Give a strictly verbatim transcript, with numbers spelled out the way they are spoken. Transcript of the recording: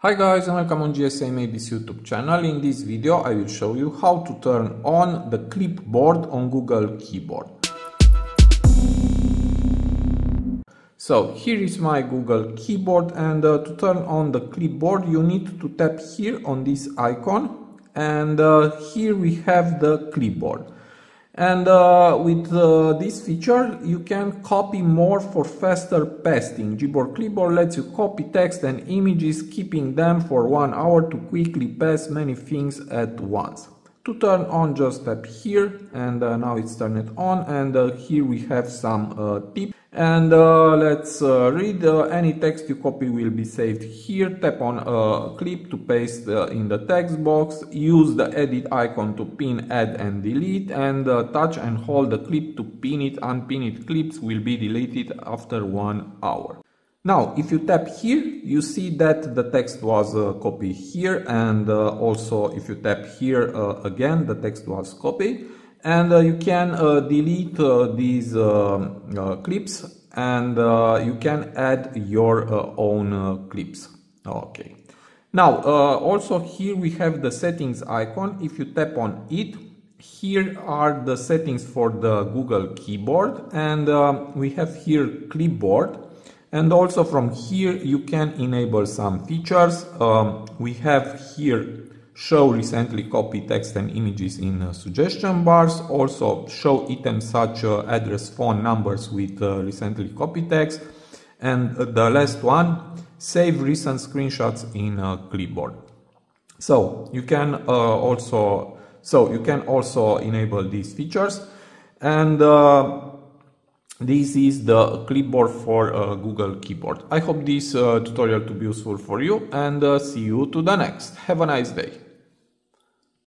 Hi guys and welcome on G S M A B C YouTube channel. In this video I will show you how to turn on the clipboard on Google Keyboard. So here is my Google Keyboard, and uh, to turn on the clipboard you need to tap here on this icon, and uh, here we have the clipboard. And uh, with uh, this feature you can copy more for faster pasting. Gboard Clipboard lets you copy text and images, keeping them for one hour to quickly paste many things at once. To turn on, just tap here, and uh, now it's turned on, and uh, here we have some uh, tips. And uh, let's uh, read. Uh, any text you copy will be saved here. Tap on a clip to paste uh, in the text box. Use the edit icon to pin, add and delete, and uh, touch and hold the clip to pin it. Unpinned clips will be deleted after one hour. Now, if you tap here, you see that the text was uh, copied here, and uh, also if you tap here uh, again, the text was copied. And uh, you can uh, delete uh, these uh, uh, clips, and uh, you can add your uh, own uh, clips. Okay. Now, uh, also here we have the settings icon. If you tap on it, here are the settings for the Google Keyboard, and uh, we have here Clipboard. And also from here you can enable some features. Um, we have here show recently copied text and images in uh, suggestion bars. Also show items such uh, address, phone numbers with uh, recently copied text. And uh, the last one, save recent screenshots in uh, Clipboard. So you can uh, also so you can also enable these features. And uh, this is the clipboard for uh, Google Keyboard. I hope this uh, tutorial to be useful for you, and uh, see you to the next. Have a nice day.